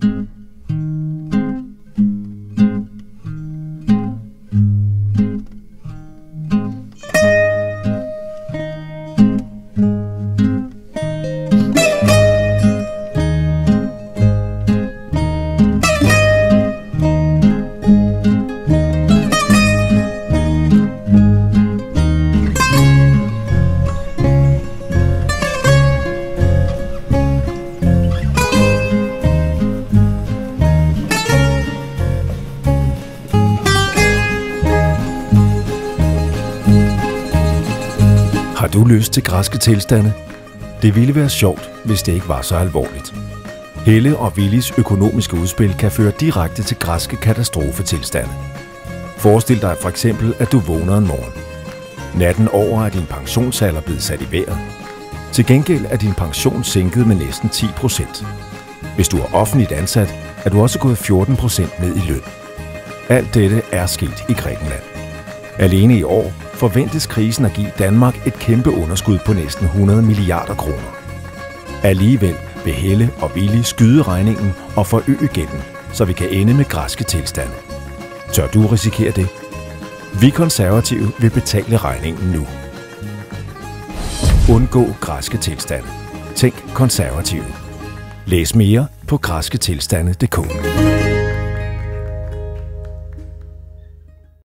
Har du lyst til græske tilstande? Det ville være sjovt, hvis det ikke var så alvorligt. Helle og Willis økonomiske udspil kan føre direkte til græske katastrofetilstande. Forestil dig for eksempel, at du vågner en morgen. Natten over er din pensionsalder blevet sat i vejret. Til gengæld er din pension sænket med næsten 10%. Hvis du er offentligt ansat, er du også gået 14% ned i løn. Alt dette er sket i Grækenland. Alene i år forventes krisen at give Danmark et kæmpe underskud på næsten 100 milliarder kroner. Alligevel vil Helle og Willy skyde regningen og forøge gælden, så vi kan ende med græske tilstande. Tør du risikere det? Vi konservative vil betale regningen nu. Undgå græske tilstande. Tænk konservative. Læs mere på græsketilstande.dk.